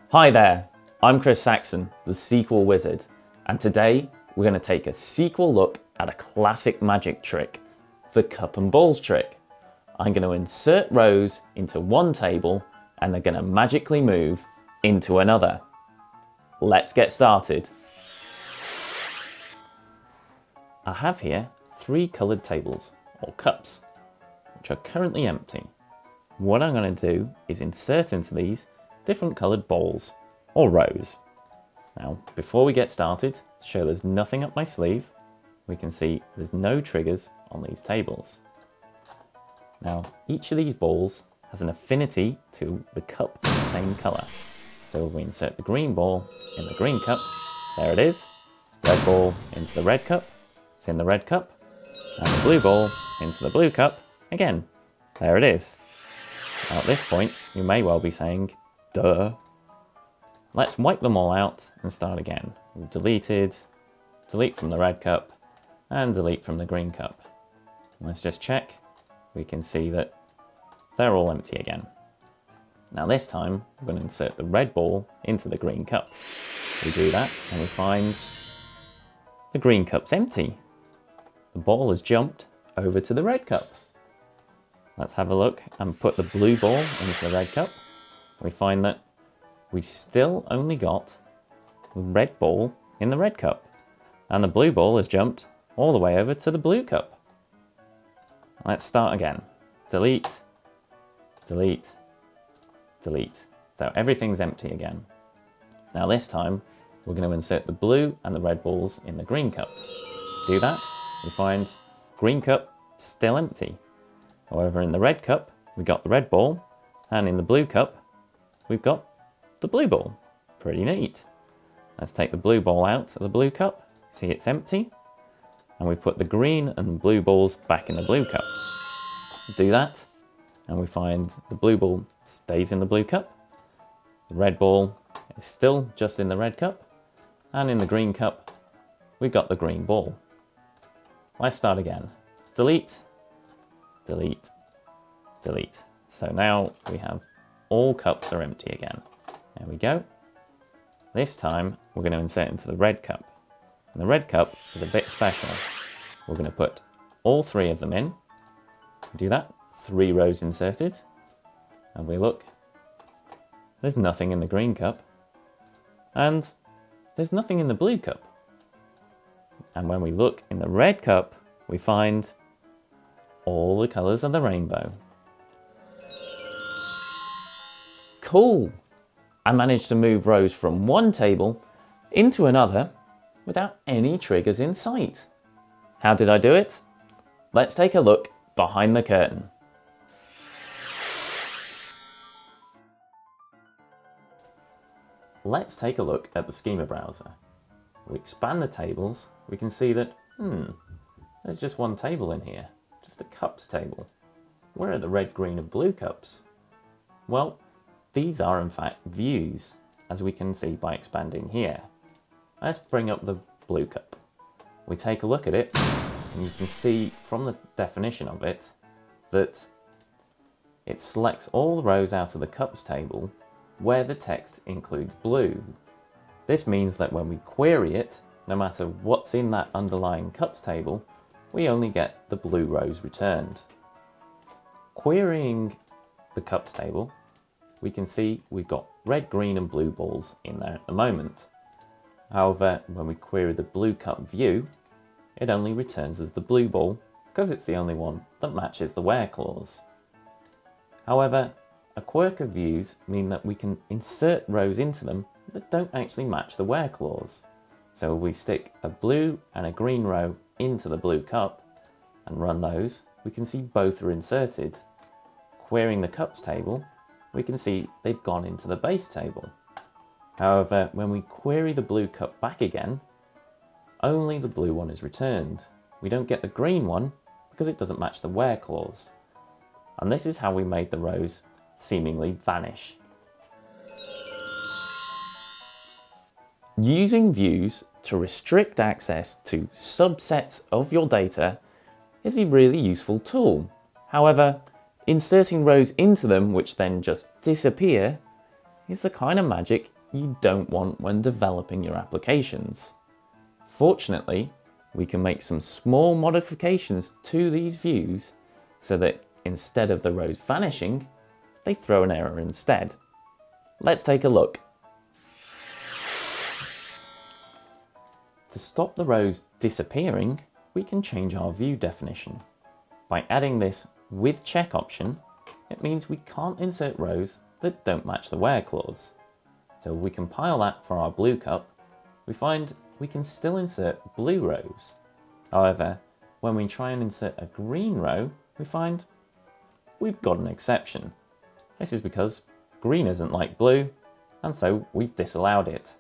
Hi there, I'm Chris Saxon, the SQL Wizard, and today we're going to take a sequel look at a classic magic trick, the cup and balls trick. I'm going to insert rows into one table and they're going to magically move into another. Let's get started. I have here 3 coloured tables, or cups, which are currently empty. What I'm going to do is insert into these different coloured balls, or rows. Now, before we get started, to show there's nothing up my sleeve, we can see there's no triggers on these tables. Now, each of these balls has an affinity to the cup in the same colour. So if we insert the green ball in the green cup, there it is. Red ball into the red cup, it's in the red cup. And the blue ball into the blue cup, again, there it is. Now at this point, you may well be saying, duh. Let's wipe them all out and start again. We've deleted, delete from the red cup, and delete from the green cup. Let's just check. We can see that they're all empty again. Now this time, we're going to insert the red ball into the green cup. We do that, and we find the green cup's empty. The ball has jumped over to the red cup. Let's have a look and put the blue ball into the red cup. We find that we still only got the red ball in the red cup, and the blue ball has jumped all the way over to the blue cup. Let's start again. Delete, delete, delete. So everything's empty again. Now this time, we're going to insert the blue and the red balls in the green cup. Do that, we find green cup still empty. However, in the red cup, we got the red ball, and in the blue cup, we've got the blue ball. Pretty neat. Let's take the blue ball out of the blue cup. See, it's empty. And we put the green and blue balls back in the blue cup. Do that, and we find the blue ball stays in the blue cup. The red ball is still just in the red cup. And in the green cup, we've got the green ball. Let's start again. Delete, delete, delete. So now we have all cups are empty again. There we go. This time we're going to insert into the red cup. And the red cup is a bit special. We're going to put all 3 of them in. Do that, 3 rows inserted. And we look, there's nothing in the green cup. And there's nothing in the blue cup. And when we look in the red cup, we find all the colours of the rainbow. Cool! I managed to move rows from one table into another without any triggers in sight. How did I do it? Let's take a look behind the curtain. Let's take a look at the schema browser. We expand the tables, we can see that, there's just one table in here, just a cups table. Where are the red, green and blue cups? Well, these are in fact views, as we can see by expanding here. Let's bring up the blue cup. We take a look at it, and you can see from the definition of it that it selects all the rows out of the cups table where the text includes blue. This means that when we query it, no matter what's in that underlying cups table, we only get the blue rows returned. Querying the cups table, we can see we've got red, green and blue balls in there at the moment. However, when we query the blue cup view, it only returns as the blue ball because it's the only one that matches the where clause. However, a quirk of views mean that we can insert rows into them that don't actually match the where clause. So if we stick a blue and a green row into the blue cup and run those, we can see both are inserted. Querying the cups table, we can see they've gone into the base table. However, when we query the blue cup back again, only the blue one is returned. We don't get the green one because it doesn't match the where clause. And this is how we made the rows seemingly vanish. Using views to restrict access to subsets of your data is a really useful tool. However, inserting rows into them which then just disappear is the kind of magic you don't want when developing your applications. Fortunately, we can make some small modifications to these views so that instead of the rows vanishing, they throw an error instead. Let's take a look. To stop the rows disappearing, we can change our view definition. By adding this with check option, it means we can't insert rows that don't match the where clause. So if we compile that for our blue cup, we find we can still insert blue rows. However, when we try and insert a green row, we find we've got an exception. This is because green isn't like blue, and so we've disallowed it.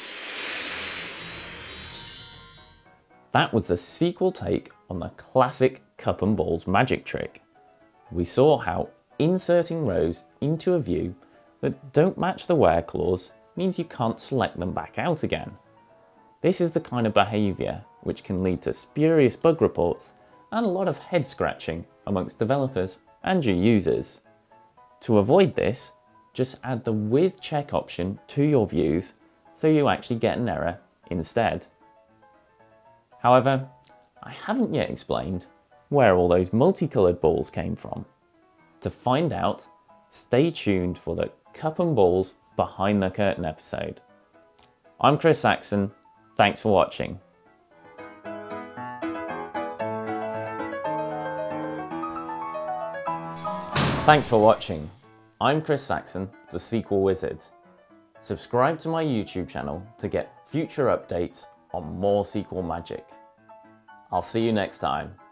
That was the SQL take on the classic cup and balls magic trick. We saw how inserting rows into a view that don't match the where clause means you can't select them back out again. This is the kind of behaviour which can lead to spurious bug reports and a lot of head scratching amongst developers and your users. To avoid this, just add the with check option to your views so you actually get an error instead. However, I haven't yet explained where all those multicoloured balls came from. To find out, stay tuned for the Cup and Balls Behind the Curtain episode. I'm Chris Saxon, thanks for watching. Thanks for watching. I'm Chris Saxon, the SQL Wizard. Subscribe to my YouTube channel to get future updates on more SQL magic. I'll see you next time.